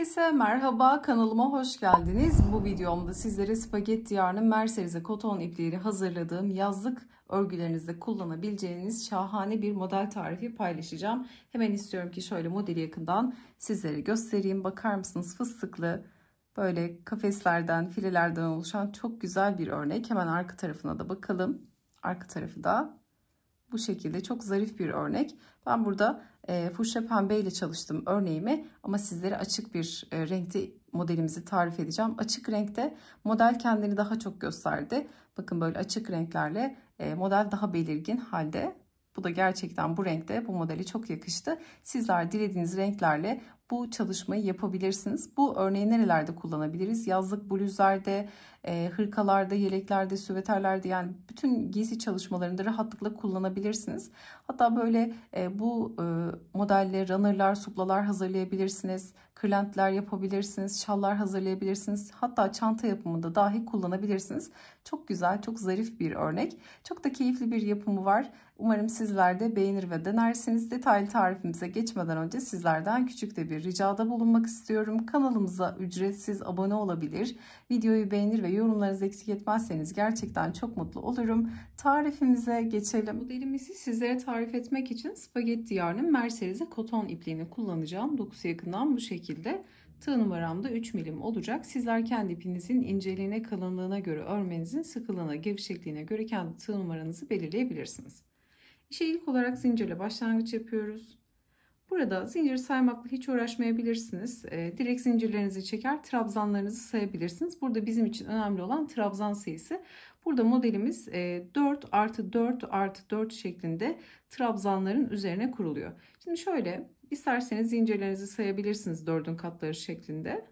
Herkese merhaba, kanalıma hoş geldiniz. Bu videomda sizlere spagetti yarnı merserize koton ipliğiyle hazırladığım yazlık örgülerinizde kullanabileceğiniz şahane bir model tarifi paylaşacağım. Hemen istiyorum ki şöyle modeli yakından sizlere göstereyim. Bakar mısınız, fıstıklı böyle kafeslerden, filelerden oluşan çok güzel bir örnek. Hemen arka tarafına da bakalım. Arka tarafı da bu şekilde çok zarif bir örnek. Ben burada fuşya pembe ile çalıştım örneğimi, ama sizlere açık bir renkte modelimizi tarif edeceğim. Açık renkte model kendini daha çok gösterdi. Bakın böyle açık renklerle model daha belirgin halde. Bu da gerçekten bu renkte bu modele çok yakıştı. Sizler dilediğiniz renklerle bu çalışmayı yapabilirsiniz. Bu örneği nerelerde kullanabiliriz? Yazlık bluzlarda, hırkalarda, yeleklerde, süveterlerde, yani bütün giysi çalışmalarında rahatlıkla kullanabilirsiniz. Hatta böyle bu modelle runnerlar, suplalar hazırlayabilirsiniz. Kırlentler yapabilirsiniz, şallar hazırlayabilirsiniz. Hatta çanta yapımında dahi kullanabilirsiniz. Çok güzel, çok zarif bir örnek. Çok da keyifli bir yapımı var. Umarım sizler de beğenir ve denersiniz. Detaylı tarifimize geçmeden önce sizlerden küçük de bir ricada bulunmak istiyorum. Kanalımıza ücretsiz abone olabilir, videoyu beğenir ve yorumlarınızı eksik etmezseniz gerçekten çok mutlu olurum. Tarifimize geçelim. Modelimizi sizlere tarif etmek için spagetti yarnı merserize koton ipliğini kullanacağım. Dokusu yakından bu şekilde. Tığ numaram da 3 milim olacak. Sizler kendi ipinizin inceliğine, kalınlığına göre, örmenizin sıkılığına, gevşekliğine göre kendi tığ numaranızı belirleyebilirsiniz. İşe ilk olarak zincirle başlangıç yapıyoruz. Burada zincir saymakla hiç uğraşmayabilirsiniz. Direkt zincirlerinizi çeker, trabzanlarınızı sayabilirsiniz. Burada bizim için önemli olan trabzan sayısı. Burada modelimiz 4 artı 4 artı 4 şeklinde trabzanların üzerine kuruluyor. Şimdi şöyle, isterseniz zincirlerinizi sayabilirsiniz 4'ün katları şeklinde.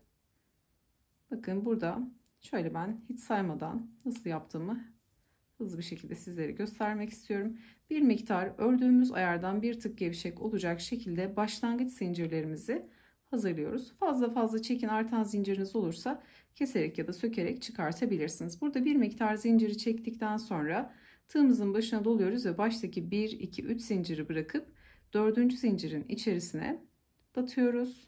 Bakın burada şöyle, ben hiç saymadan nasıl yaptığımı hızlı bir şekilde sizlere göstermek istiyorum. Bir miktar ördüğümüz ayardan bir tık gevşek olacak şekilde başlangıç zincirlerimizi hazırlıyoruz. Fazla çekin, artan zinciriniz olursa keserek ya da sökerek çıkartabilirsiniz. Burada bir miktar zinciri çektikten sonra tığımızın başına doluyoruz ve baştaki 1, 2, 3 zinciri bırakıp 4. zincirin içerisine batıyoruz.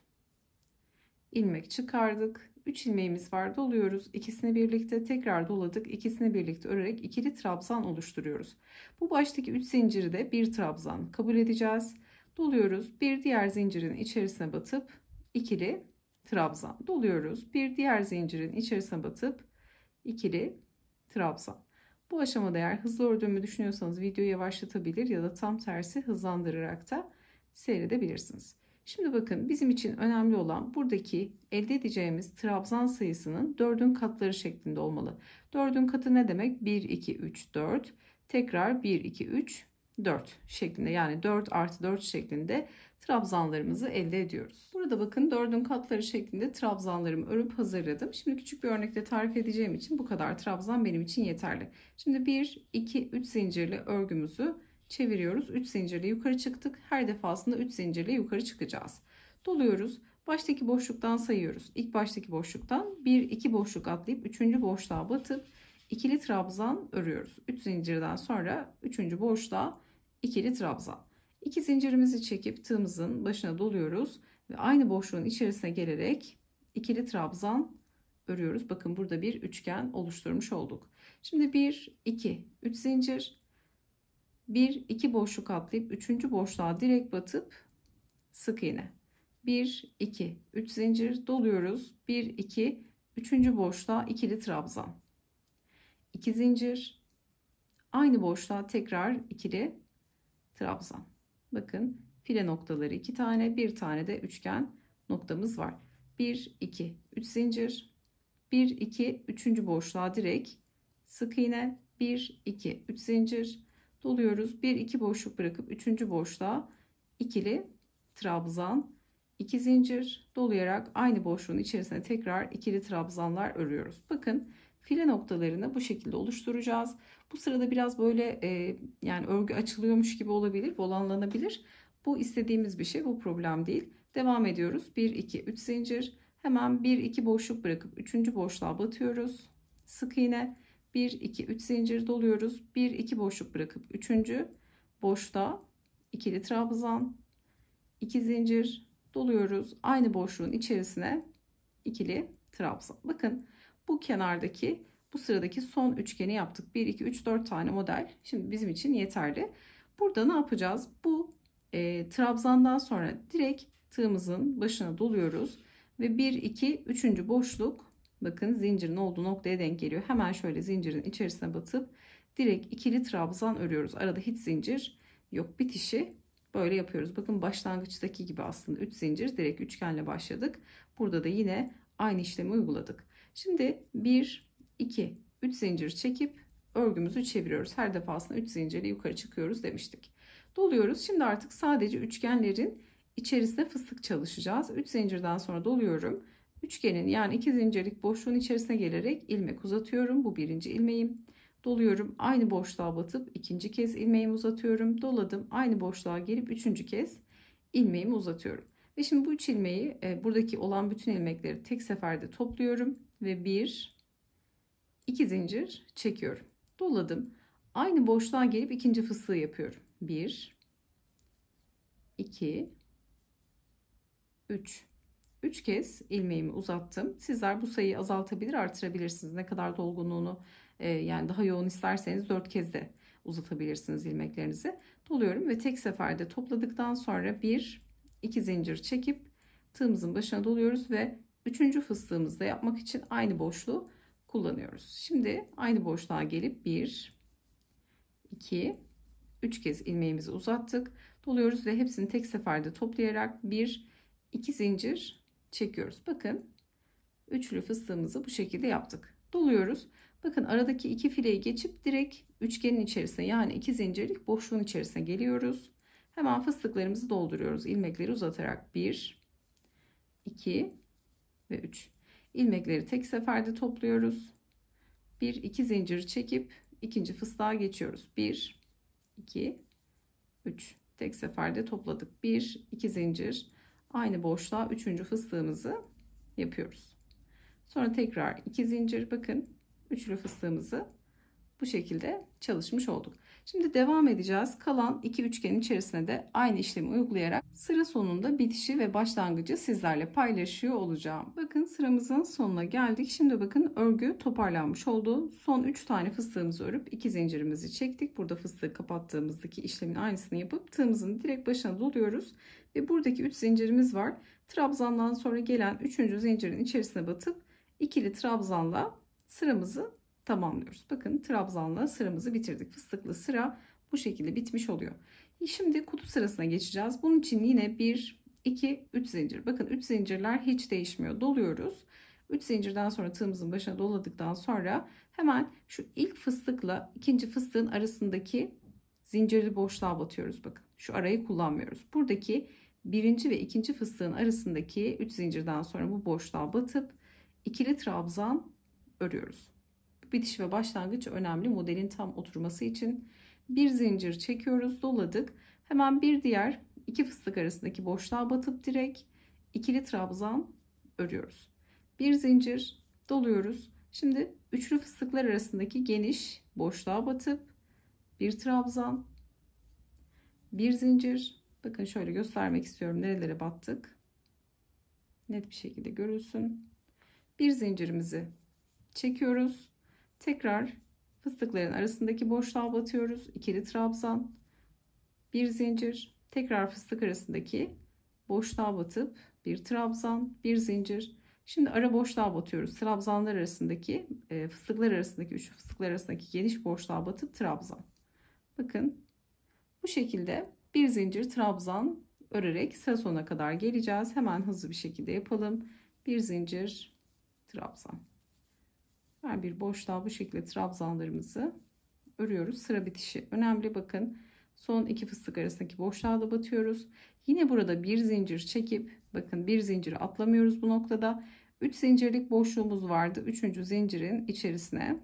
İlmek çıkardık. 3 ilmeğimiz var, doluyoruz. İkisini birlikte tekrar doladık. İkisini birlikte örerek ikili trabzan oluşturuyoruz. Bu baştaki 3 zinciri de bir trabzan kabul edeceğiz. Doluyoruz. Bir diğer zincirin içerisine batıp ikili trabzan. Doluyoruz. Bir diğer zincirin içerisine batıp ikili trabzan. Bu aşamada eğer hızlı ördüğümü düşünüyorsanız videoyu yavaşlatabilir ya da tam tersi hızlandırarak da seyredebilirsiniz. Şimdi bakın, bizim için önemli olan buradaki elde edeceğimiz trabzan sayısının 4'ün katları şeklinde olmalı. 4'ün katı ne demek? 1, 2, 3, 4. Tekrar 1, 2, 3, 4 şeklinde, yani 4 artı 4 şeklinde trabzanlarımızı elde ediyoruz. Burada bakın 4'ün katları şeklinde trabzanlarımı örüp hazırladım. Şimdi küçük bir örnekle tarif edeceğim için bu kadar trabzan benim için yeterli. Şimdi 1, 2, 3 zincirli örgümüzü çeviriyoruz. 3 zincirle yukarı çıktık. Her defasında 3 zincirle yukarı çıkacağız. Doluyoruz. Baştaki boşluktan sayıyoruz. İlk baştaki boşluktan 1, 2 boşluk atlayıp 3. boşluğa batıp ikili trabzan örüyoruz. 3 zincirden sonra 3. boşluğa ikili trabzan. 2 zincirimizi çekip tığımızın başına doluyoruz ve aynı boşluğun içerisine gelerek ikili trabzan örüyoruz. Bakın burada bir üçgen oluşturmuş olduk. Şimdi 1, 2, 3 zincir, 1, 2 boşluk atlayıp 3. boşluğa direkt batıp sık iğne. 1, 2, 3 zincir doluyoruz. 1, 2, 3. boşluğa ikili trabzan. 2 zincir, aynı boşluğa tekrar ikili trabzan. Bakın, file noktaları 2 tane, bir tane de üçgen noktamız var. 1, 2, 3 zincir, 1, 2, 3. boşluğa direkt sık iğne, 1, 2, 3 zincir doluyoruz. 1, 2 boşluk bırakıp 3. boşluğa ikili trabzan, 2 zincir dolayarak aynı boşluğun içerisine tekrar ikili trabzanlar örüyoruz. Bakın, file noktalarını bu şekilde oluşturacağız. Bu sırada biraz böyle yani örgü açılıyormuş gibi olabilir, volanlanabilir. Bu istediğimiz bir şey, bu problem değil. Devam ediyoruz. 1, 2, 3 zincir. Hemen 1, 2 boşluk bırakıp 3. boşluğa batıyoruz. Sık iğne. 1, 2, 3 zincir doluyoruz. 1, 2 boşluk bırakıp 3. boşluğa ikili trabzan, 2 zincir doluyoruz. Aynı boşluğun içerisine ikili trabzan. Bakın bu kenardaki, bu sıradaki son üçgeni yaptık. 1, 2, 3, 4 tane model. Şimdi bizim için yeterli. Burada ne yapacağız? Bu trabzandan sonra direkt tığımızın başına doluyoruz. Ve 1, 2, 3. boşluk, bakın zincirin olduğu noktaya denk geliyor. Hemen şöyle zincirin içerisine batıp direkt ikili trabzan örüyoruz. Arada hiç zincir yok. Bitişi böyle yapıyoruz. Bakın başlangıçtaki gibi aslında 3 zincir direkt üçgenle başladık. Burada da yine aynı işlemi uyguladık. Şimdi 1, 2, 3 zincir çekip örgümüzü çeviriyoruz. Her defasında 3 zincirle yukarı çıkıyoruz demiştik. Doluyoruz. Şimdi artık sadece üçgenlerin içerisine fıstık çalışacağız. 3 zincirden sonra doluyorum. Üçgenin yani 2 zincirlik boşluğun içerisine gelerek ilmek uzatıyorum. Bu birinci ilmeğim. Doluyorum. Aynı boşluğa batıp ikinci kez ilmeğimi uzatıyorum. Doladım. Aynı boşluğa gelip üçüncü kez ilmeğimi uzatıyorum. Ve şimdi bu 3 ilmeği, buradaki olan bütün ilmekleri tek seferde topluyorum ve 1, 2 zincir çekiyorum. Doladım. Aynı boşluğa gelip ikinci fıstığı yapıyorum. 1, 2, 3. 3 kez ilmeğimi uzattım. Sizler bu sayıyı azaltabilir, artırabilirsiniz. Ne kadar dolgunluğunu yani daha yoğun isterseniz 4 kez de uzatabilirsiniz ilmeklerinizi. Doluyorum ve tek seferde topladıktan sonra 1, 2 zincir çekip tığımızın başına doluyoruz ve 3. fıstığımızı da yapmak için aynı boşluğu kullanıyoruz. Şimdi aynı boşluğa gelip 1, 2, 3 kez ilmeğimizi uzattık. Doluyoruz ve hepsini tek seferde toplayarak 1, 2 zincir çekiyoruz. Bakın üçlü fıstığımızı bu şekilde yaptık. Doluyoruz. Bakın aradaki iki fileyi geçip direkt üçgenin içerisine yani 2 zincirlik boşluğun içerisine geliyoruz. Hemen fıstıklarımızı dolduruyoruz. İlmekleri uzatarak 1, 2 ve 3. İlmekleri tek seferde topluyoruz. 1, 2 zincir çekip ikinci fıstığa geçiyoruz. 1, 2, 3. Tek seferde topladık. 1, 2 zincir. Aynı boşluğa üçüncü fıstığımızı yapıyoruz. Sonra tekrar 2 zincir. Bakın üçlü fıstığımızı bu şekilde çalışmış olduk. Şimdi devam edeceğiz. Kalan iki üçgenin içerisine de aynı işlemi uygulayarak sıra sonunda bitişi ve başlangıcı sizlerle paylaşıyor olacağım. Bakın sıramızın sonuna geldik. Şimdi bakın örgü toparlanmış oldu. Son 3 tane fıstığımızı örüp 2 zincirimizi çektik. Burada fıstığı kapattığımızdaki işlemin aynısını yapıp tığımızın direkt başına doluyoruz. Ve buradaki 3 zincirimiz var. Trabzandan sonra gelen 3. zincirin içerisine batıp ikili trabzanla sıramızı tamamlıyoruz. Bakın trabzanla sıramızı bitirdik. Fıstıklı sıra bu şekilde bitmiş oluyor. Şimdi kutu sırasına geçeceğiz. Bunun için yine 1, 2, 3 zincir. Bakın 3 zincirler hiç değişmiyor. Doluyoruz. 3 zincirden sonra tığımızın başına doladıktan sonra hemen şu ilk fıstıkla ikinci fıstığın arasındaki zincirli boşluğa batıyoruz. Bakın şu arayı kullanmıyoruz. Buradaki birinci ve ikinci fıstığın arasındaki 3 zincirden sonra bu boşluğa batıp ikili trabzan örüyoruz. Bitiş ve başlangıç önemli modelin tam oturması için. Bir zincir çekiyoruz, doladık. Hemen bir diğer iki fıstık arasındaki boşluğa batıp direkt ikili trabzan örüyoruz. Bir zincir doluyoruz. Şimdi üçlü fıstıklar arasındaki geniş boşluğa batıp bir trabzan, bir zincir. Bakın şöyle göstermek istiyorum nerelere battık. Net bir şekilde görülsün. Bir zincirimizi çekiyoruz. Tekrar fıstıkların arasındaki boşluğa batıyoruz. İkili trabzan, bir zincir, tekrar fıstık arasındaki boşluğa batıp bir trabzan, bir zincir. Şimdi ara boşluğa batıyoruz. Trabzanlar arasındaki fıstıklar arasındaki üçlü fıstıklar arasındaki geniş boşluğa batıp trabzan. Bakın bu şekilde bir zincir trabzan örerek sıra sonuna kadar geleceğiz. Hemen hızlı bir şekilde yapalım. Bir zincir trabzan. Her bir boşluğa bu şekilde trabzanlarımızı örüyoruz. Sıra bitişi önemli. Bakın son iki fıstık arasındaki boşluğa da batıyoruz. Yine burada bir zincir çekip bakın bir zinciri atlamıyoruz bu noktada. 3 zincirlik boşluğumuz vardı. 3. zincirin içerisine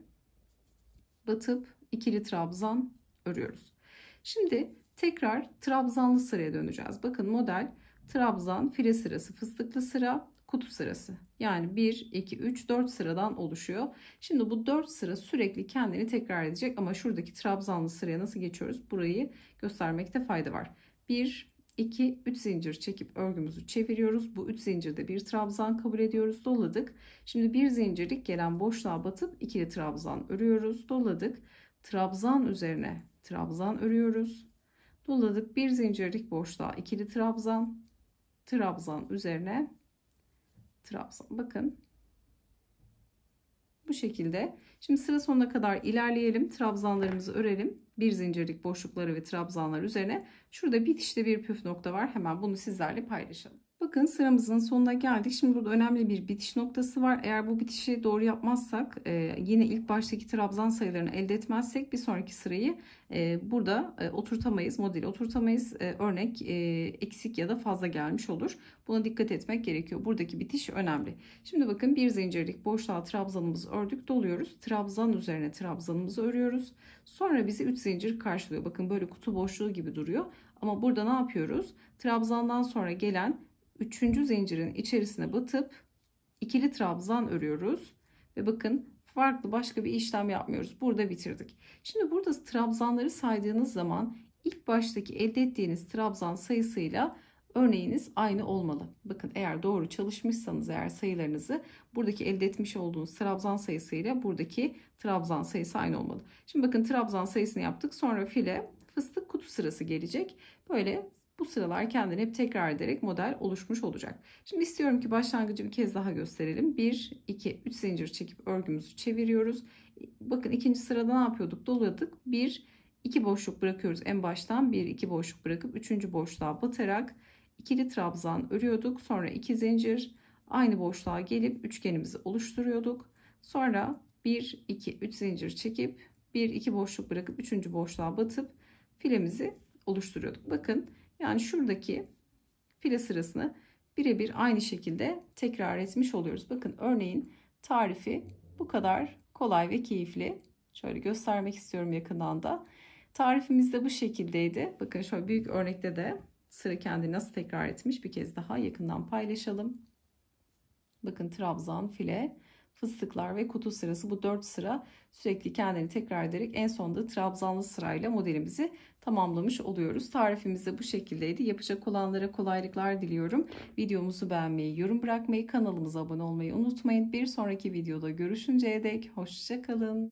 batıp ikili trabzan örüyoruz. Şimdi tekrar trabzanlı sıraya döneceğiz. Bakın model trabzan, file sırası, fıstıklı sıra, kutu sırası. Yani 1, 2, 3, 4 sıradan oluşuyor. Şimdi bu 4 sıra sürekli kendini tekrar edecek ama şuradaki trabzanlı sıraya nasıl geçiyoruz? Burayı göstermekte fayda var. 1, 2, 3 zincir çekip örgümüzü çeviriyoruz. Bu 3 zincirde bir trabzan kabul ediyoruz. Doladık. Şimdi bir zincirlik gelen boşluğa batıp ikili trabzan örüyoruz. Doladık. Trabzan üzerine trabzan örüyoruz. Doladık. Bir zincirlik boşluğa ikili trabzan. Trabzan üzerine trabzan. Bakın bu şekilde. Şimdi sıra sonuna kadar ilerleyelim. Trabzanlarımızı örelim. Bir zincirlik boşlukları ve trabzanlar üzerine. Şurada bitişte bir püf nokta var. Hemen bunu sizlerle paylaşalım. Bakın sıramızın sonuna geldik. Şimdi burada önemli bir bitiş noktası var. Eğer bu bitişi doğru yapmazsak, yine ilk baştaki trabzan sayılarını elde etmezsek bir sonraki sırayı burada oturtamayız, modeli oturtamayız. Örnek eksik ya da fazla gelmiş olur. Buna dikkat etmek gerekiyor. Buradaki bitiş önemli. Şimdi bakın bir zincirlik boşluğa trabzanımızı ördük, doluyoruz. Trabzan üzerine trabzanımızı örüyoruz. Sonra bizi 3 zincir karşılıyor. Bakın böyle kutu boşluğu gibi duruyor. Ama burada ne yapıyoruz? Trabzandan sonra gelen 3. zincirin içerisine batıp ikili trabzan örüyoruz. Ve bakın farklı başka bir işlem yapmıyoruz. Burada bitirdik. Şimdi burada trabzanları saydığınız zaman ilk baştaki elde ettiğiniz trabzan sayısıyla örneğiniz aynı olmalı. Bakın eğer doğru çalışmışsanız eğer sayılarınızı buradaki elde etmiş olduğunuz trabzan sayısıyla buradaki trabzan sayısı aynı olmalı. Şimdi bakın trabzan sayısını yaptık. Sonra file, fıstık, kutu sırası gelecek. Böyle bu sıralar kendini hep tekrar ederek model oluşmuş olacak. Şimdi istiyorum ki başlangıcı bir kez daha gösterelim. 1, 2, 3 zincir çekip örgümüzü çeviriyoruz. Bakın ikinci sırada ne yapıyorduk? Doladık. 1, 2 boşluk bırakıyoruz en baştan. 1, 2 boşluk bırakıp 3. boşluğa batarak ikili trabzan örüyorduk. Sonra 2 zincir aynı boşluğa gelip üçgenimizi oluşturuyorduk. Sonra 1, 2, 3 zincir çekip 1, 2 boşluk bırakıp 3. boşluğa batıp filemizi oluşturuyorduk. Bakın yani şuradaki file sırasını birebir aynı şekilde tekrar etmiş oluyoruz. Bakın örneğin tarifi bu kadar kolay ve keyifli. Şöyle göstermek istiyorum yakından da. Tarifimiz de bu şekildeydi. Bakın şöyle büyük örnekte de sıra kendini nasıl tekrar etmiş bir kez daha yakından paylaşalım. Bakın trabzan, file, fıstıklar ve kutu sırası, bu 4 sıra sürekli kendini tekrar ederek en sonunda trabzanlı sırayla modelimizi tamamlamış oluyoruz. Tarifimiz de bu şekildeydi. Yapacak olanlara kolaylıklar diliyorum. Videomuzu beğenmeyi, yorum bırakmayı, kanalımıza abone olmayı unutmayın. Bir sonraki videoda görüşünceye dek hoşça kalın.